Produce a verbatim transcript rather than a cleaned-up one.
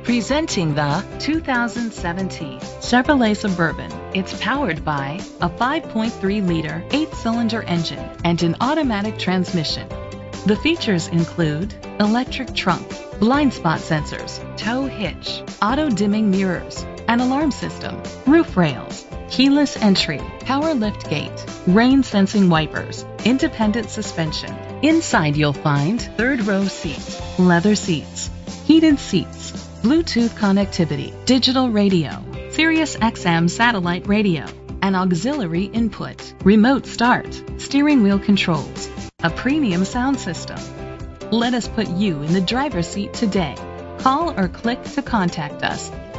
Presenting the two thousand seventeen Chevrolet Suburban. It's powered by a five point three liter eight-cylinder engine and an automatic transmission. The features include electric trunk, blind spot sensors, tow hitch, auto-dimming mirrors, an alarm system, roof rails, keyless entry, power lift gate, rain sensing wipers, independent suspension. Inside you'll find third row seats, leather seats, heated seats, Bluetooth connectivity, digital radio, Sirius X M satellite radio, an auxiliary input, remote start, steering wheel controls, a premium sound system. Let us put you in the driver's seat today. Call or click to contact us.